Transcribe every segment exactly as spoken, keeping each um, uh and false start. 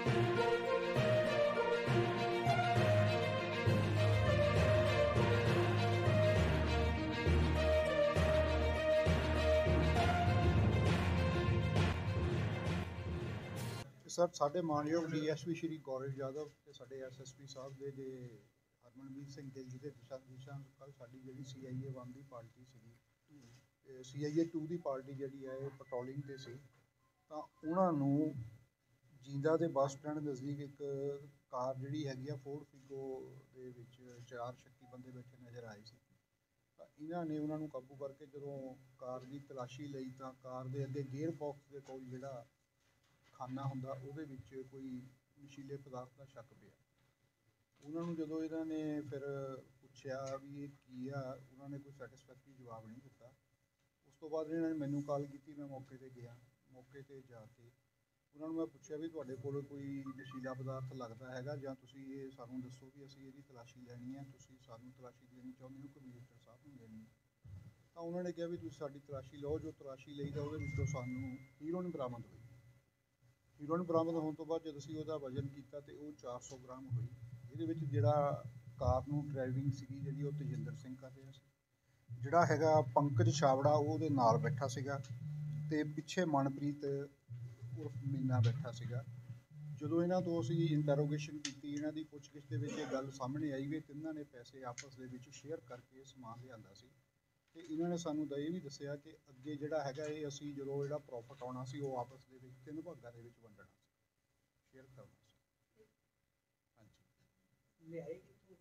Sir साढ़े मानयोग D S P Shri Gaurav Yadav ते साढ़े एस एस पी साहब दे जे हरमनवीर सिंह गिल जी के दिशा निर्देशां कल साडी जिहड़ी सी आई ए वन की पार्टी सी सी आई ए टू की पार्टी जिहड़ी है पट्रोलिंग ते सी तां उन्हां नूं जींदा दे बस स्टैंड नज़दीक एक कार जिहड़ी हैगी आ फोर्ड फिगो दे विच चार शक्की बंदे बैठे नज़र आए सी। तां इन्हां ने उन्हां नूं काबू करके जदों कार की तलाशी लई तां कार दे अगे गेयर बॉक्स दे कोल जिहड़ा खाना ਹੁੰਦਾ ਉਹਦੇ ਵਿੱਚ ਕੋਈ ਨਸ਼ੀਲੇ ਪਦਾਰਥ ਦਾ ਸ਼ੱਕ ਪਿਆ। ਉਹਨਾਂ ਨੂੰ ਜਦੋਂ ਇਹਨਾਂ ਨੇ ਫਿਰ ਪੁੱਛਿਆ ਵੀ ਇਹ ਕੀ ਆ, ਉਹਨਾਂ ਨੇ ਕੋਈ ਸੈਟਿਸਫੈਕਟਰੀ ਜਵਾਬ ਨਹੀਂ ਦਿੱਤਾ। ਉਸ ਤੋਂ ਬਾਅਦ ਇਹਨਾਂ ਨੇ ਮੈਨੂੰ ਕਾਲ ਕੀਤੀ, ਮੈਂ ਮੌਕੇ 'ਤੇ ਗਿਆ। ਮੌਕੇ 'ਤੇ ਜਾ ਕੇ ਉਹਨਾਂ ਨੂੰ ਮੈਂ ਪੁੱਛਿਆ ਵੀ ਤੁਹਾਡੇ ਕੋਲ ਕੋਈ ਨਸ਼ੀਲਾ ਪਦਾਰਥ ਲੱਗਦਾ ਹੈਗਾ ਜਾਂ ਤੁਸੀਂ ਇਹ ਸਾਨੂੰ ਦੱਸੋ ਵੀ ਅਸੀਂ ਇਹਦੀ ਤਲਾਸ਼ੀ ਲੈਣੀ ਹੈ, ਤੁਸੀਂ ਸਾਨੂੰ ਤਲਾਸ਼ੀ ਦੇਣੀ ਚਾਹੁੰਦੇ ਹੋ ਕਿ ਮਿਨਿਸਟਰ ਸਾਹਿਬ ਨੂੰ ਦੇਣੀ ਹੈ। ਤਾਂ ਉਹਨਾਂ ਨੇ ਕਿਹਾ ਵੀ ਤੁਸੀਂ ਸਾਡੀ ਤਲਾਸ਼ੀ ਲਓ। ਜੋ ਤਲਾਸ਼ੀ ਲਈ ਤਾਂ ਉਹਦੇ ਵਿੱਚੋਂ ਸਾਨੂੰ ਹੀਰੋਇਨ ਬਰਾਮਦ ਹੋਈ। ਹੀਰੋਇਨ ਬਰਾਮਦ ਹੋਣ ਤੋਂ ਬਾਅਦ ਜਦ ਅਸੀਂ ਉਹਦਾ ਵਜ਼ਨ ਕੀਤਾ ਤੇ ਉਹ ਚਾਰ ਸੌ ਗ੍ਰਾਮ ਹੋਈ। ਇਹਦੇ ਵਿੱਚ ਜਿਹੜਾ ਕਾਰ ਨੂੰ ਡਰਾਈਵਿੰਗ ਸੀਗੀ ਜਿਹੜੀ ਉਹ ਤੇਜਿੰਦਰ ਸਿੰਘ ਕਰ ਰਿਹਾ ਸੀ, ਜਿਹੜਾ ਹੈਗਾ ਪੰਕਜ ਛਾਬੜਾ ਉਹ ਉਹਦੇ ਨਾਲ ਬੈਠਾ ਸੀਗਾ ਤੇ ਪਿੱਛੇ ਮਨਪ੍ਰੀਤ ਉਰਫ ਮੀਨਾ ਬੈਠਾ ਸੀਗਾ। ਜਦੋਂ ਇਹਨਾਂ ਤੋਂ ਅਸੀਂ ਇੰਟਰੋਗੇਸ਼ਨ ਕੀਤੀ, ਇਹਨਾਂ ਦੀ ਪੁੱਛਗਿੱਛ ਦੇ ਵਿੱਚ ਇਹ ਗੱਲ ਸਾਹਮਣੇ ਆਈ ਵੀ ਤਿੰਨਾਂ ਨੇ ਪੈਸੇ ਆਪਸ ਦੇ ਵਿੱਚ ਸ਼ੇਅਰ ਕਰਕੇ ਸਮਾਨ ਲਿਆਂਦਾ ਸੀ ਤੇ ਇਹਨਾਂ ਨੇ ਸਾਨੂੰ ਤਾਂ ਇਹ ਵੀ ਦੱਸਿਆ ਕਿ ਅੱਗੇ ਜਿਹੜਾ ਹੈਗਾ ਇਹ ਅਸੀਂ ਜਦੋਂ ਜਿਹੜਾ ਪ੍ਰੋਫਿਟ ਆਉਣਾ ਸੀ ਉਹ ਆਪਸ ਦੇ ਵਿੱਚ ਤਿੰਨ ਭਾਗਾਂ ਦੇ ਵਿੱਚ ਵੰਡਣਾ ਸੀ, ਸ਼ੇਅਰ ਕਰਨਾ ਸੀ। ਹਾਂਜੀ, ਲਿਆਏ ਕਿੱਥੋਂ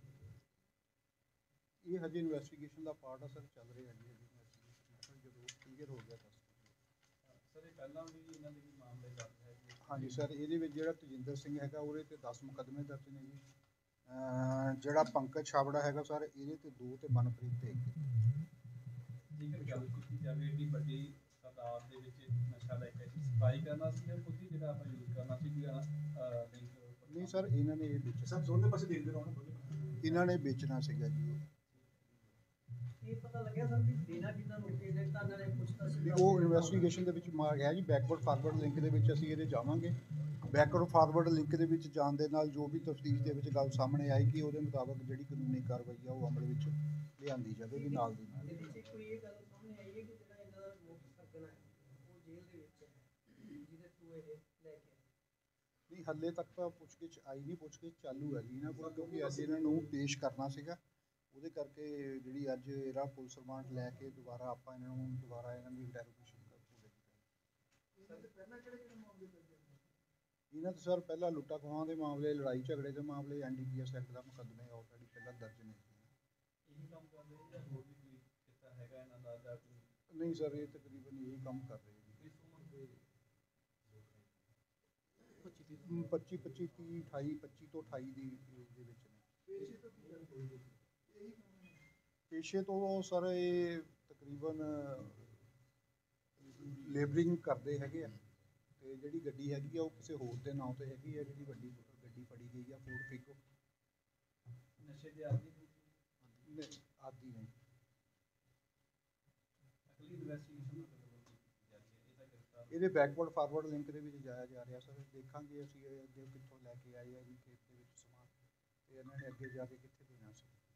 ਇਹ ਹਜੇ ਇਨਵੈਸਟੀਗੇਸ਼ਨ ਦਾ ਪਾਰਟ ਆ ਸਰ, ਚੱਲ ਰਿਹਾ ਜੀ ਹਜੇ ਇਨਵੈਸਟੀਗੇਸ਼ਨ। ਜਦੋਂ ਕਲੀਅਰ ਹੋ ਗਿਆ ਤਾਂ ਸਰ ਇਹ ਪਹਿਲਾਂ ਵੀ ਇਹਨਾਂ ਦੇ ਮਾਮਲੇ ਦਰਜ ਹੈ? ਹਾਂਜੀ ਸਰ, ਇਹਦੇ ਵਿੱਚ ਜਿਹੜਾ ਤੇਜਿੰਦਰ ਸਿੰਘ ਹੈਗਾ ਉਹਦੇ ਤੇ ਦਸ ਮੁਕੱਦਮੇ ਦਰਜ ਨੇ ਜੀ। ਜਿਹੜਾ ਪੰਕਜ ਛਾਬੜਾ ਹੈਗਾ ਸਰ ਇਹਦੇ ਤੇ ਦੋ ਤੇ ਮਨਪ੍ਰੀਤ ਤੇ ਇੱਕ। ਜੇਕਰ ਗੱਲ ਕੀਤੀ ਜਾਵੇ ਏਡੀ ਵੱਡੀ ਤਾਦਾਦ ਦੇ ਵਿੱਚ ਨਸ਼ਾ ਲੈ ਕੇ ਸਪਲਾਈ ਕਰਨਾ ਸੀ ਜਾਂ ਖੁਦ ਹੀ ਜਿਹੜਾ ਆਪਾਂ ਯੂਜ਼ ਕਰਨਾ ਸੀ? ਨਹੀਂ ਸਰ, ਇਹਨਾਂ ਨੇ ਇਹ ਵੇਚਣਾ। ਸਰ ਦੋਨੇ ਪਾਸੇ ਦੇਖਦੇ ਰਹੋ ਨਾ, ਇਹਨਾਂ ਨੇ ਵੇਚਣਾ ਸੀਗਾ ਜੀ। ਇਹ ਪਤਾ ਲੱਗਿਆ ਸਰ ਵੀ ਦੇਣਾ ਕਿੰਨਾ ਰੋਕੇ ਦੇ ਤਾਂ ਨਾਲੇ ਪੁੱਛਦਾ ਸੀ ਉਹ ਇਨਵੈਸਟੀਗੇਸ਼ਨ ਦੇ ਵਿੱਚ ਮਾਰ ਗਿਆ ਜੀ। ਬੈਕਵਰਡ ਫਾਰਵਰਡ ਲਿੰਕ ਦੇ ਵਿੱਚ ਅਸੀਂ ਇਹਦੇ ਜਾਵਾਂਗੇ। ਬੈਕਵਰਡ ਫਾਰਵਰਡ ਲਿੰਕ ਦੇ ਵਿੱਚ ਜਾਣ ਦੇ ਨਾਲ ਜੋ ਵੀ ਤਫਤੀਸ਼ ਦੇ ਵਿੱਚ ਗੱਲ ਸਾਹਮਣੇ ਆਏਗੀ ਉਹਦੇ ਮੁਤਾਬਕ ਜਿਹੜੀ ਕਾਨੂੰਨੀ ਕਾਰਵਾਈ ਆ ਉਹ ਅਮਲ ਵਿੱਚ ਲਿਆਂਦੀ ਜਾਵੇਗੀ ਨਾਲ ਦੀ ਨਾਲ। ਕੋਈ ਇਹ ਗੱਲ ਸਾਹਮਣੇ ਆਈ ਹੈ ਕਿ ਜਿਹੜਾ ਇਹਨਾਂ ਦਾ ਮੁੱਖ ਸਰਗਨਾ ਹੈ ਉਹ ਜੇਲ੍ਹ ਦੇ ਵਿੱਚ ਹੈ, ਜਿਹਦੇ ਥਰੂ ਇਹ ਲੈ ਕੇ ਨਹੀਂ ਹਾਲੇ ਤੱਕ ਤਾਂ ਪੁੱਛਗਿੱਛ ਆਈ ਨਹੀਂ, ਪੁੱਛਗਿੱਛ ਚਾਲੂ ਹੈ ਜੀ ਇਹਨਾਂ ਕੋਲ, ਕਿਉਂਕਿ ਅੱਜ ਇਹਨਾਂ ਨੂੰ ਪੇਸ਼ ਕਰਨਾ ਸੀਗਾ। ਉਹਦੇ ਕਰਕੇ ਜਿਹੜੀ ਅੱਜ ਇਹਦਾ ਪੁਲਿਸ ਰਿਮਾਂਡ ਲੈ ਕੇ ਦੁਬਾਰਾ ਆਪਾਂ ਇਹਨਾਂ ਨੂੰ ਦੁਬਾਰਾ ਇਹਨਾਂ ਦੀ ਇੰਟਰੋਗੇਸ਼ਨ ਕਰਦੇ। ਇਹਨਾਂ ਤੋਂ ਸਰ ਪਹਿਲਾਂ ਲੁੱਟਾਂ ਖੋਹਾਂ ਦੇ ਮਾਮਲੇ, ਲੜਾਈ ਝਗੜੇ ਦੇ ਮਾਮਲੇ, N D P S act ਦਾ ਮੁਕੱਦਮੇ ਆਲਰੇਡੀ ਪਹਿਲਾਂ ਦਰਜ ਨੇ। ਇਹੀ ਕੰਮ ਕਰਦੇ ਜਾਂ ਹੋਰ ਵੀ ਕੋਈ ਕਿੱਤਾ ਹੈਗਾ ਇਹਨਾਂ ਦਾ ਜਾਂ ਕੋਈ? ਨਹੀਂ ਸਰ, ਇਹ ਤਕਰੀਬਨ ਇਹੀ ਕੰਮ ਕਰ ਰਹੇ ਜੀ। ਪੱਚੀ ਪੱਚੀ ਤੀਹ ਅਠਾਈ ਪੱਚੀ ਤੋਂ ਅਠਾਈ ਦੀ ਦੇ ਵਿੱਚ ਨੇ। ਪੇਸ਼ੇ ਤੋਂ ਸਰ ਇਹ ਤਕਰੀਬਨ ਲੇਬਰਿੰਗ ਕਰਦੇ ਹੈਗੇ ਆ ਤੇ ਜਿਹੜੀ ਗੱਡੀ ਹੈਗੀ ਆ ਉਹ ਕਿਸੇ ਹੋਰ ਦੇ ਨਾਂ ਤੇ ਹੈਗੀ ਆ। ਜਿਹੜੀ ਵੱਡੀ ਗੱਡੀ ਫੜੀ ਗਈ ਆ ਫੋਰਡ ਫਿਗੋ। ਨਸ਼ੇ ਦੇ ਆਦੀ ਆਦੀ ਨਹੀਂ। ਅਗਲੀ ਇਨਵੈਸਟੀਗੇਸ਼ਨ ਇਹਦੇ ਬੈਕਵਰਡ ਫਾਰਵਰਡ ਲਿੰਕ ਦੇ ਵਿੱਚ ਜਾਇਆ ਜਾ ਰਿਹਾ ਸਰ। ਦੇਖਾਂਗੇ ਅਸੀਂ ਅੱਗੇ ਕਿੱਥੋਂ ਲੈ ਕੇ ਆਏ ਆ ਜੀ ਖੇਤ ਦੇ ਵਿੱਚ ਸਮਾਨ ਤੇ ਇਹਨਾਂ ਨੇ ਅੱਗੇ ਜਾ ਕੇ ਕਿੱਥੇ ਦੇਣਾ ਸੀ।